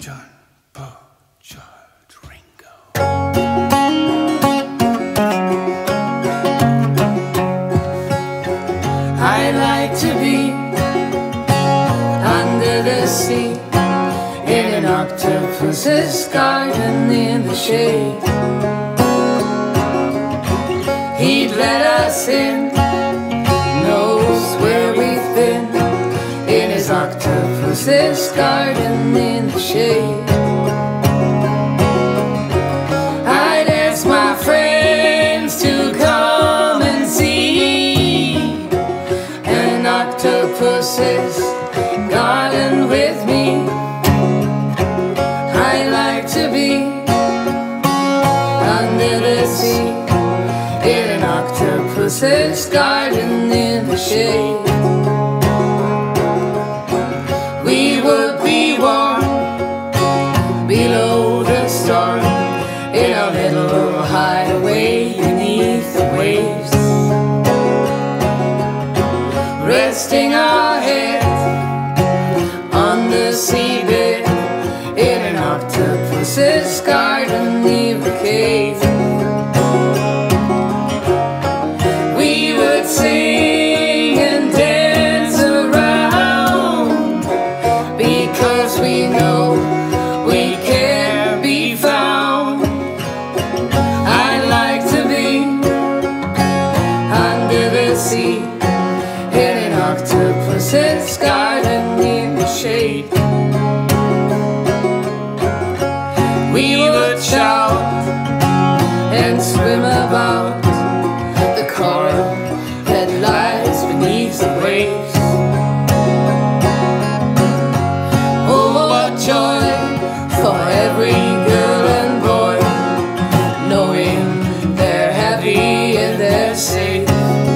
John, Paul, George, Ringo. I like to be under the sea, in an octopus's garden in the shade. He'd let us in, knows where we've been, in his octopus's garden in the shade. I'd ask my friends to come and see an octopus's garden with me. I like to be under the sea, in an octopus's garden in the shade. We would be warm below the storm, in our little hideaway beneath the waves, resting our heads on the seabed, in an octopus's garden near the cave. We would sing and dance around, because we know we can't be found. I like to be under the sea, in an octopus's garden in the shade. We would shout and swim about the coral that lies beneath the waves. Oh, what joy for every girl and boy, knowing they're happy and they're safe.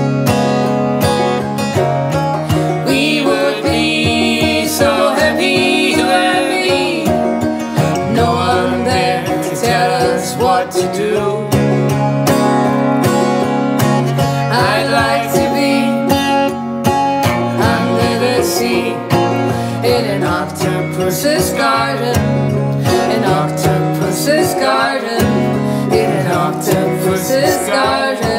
We would be so happy, you and me, no one there to tell us what to do. I'd like to be under the sea, in an octopus's garden, an octopus's garden, in an octopus's garden.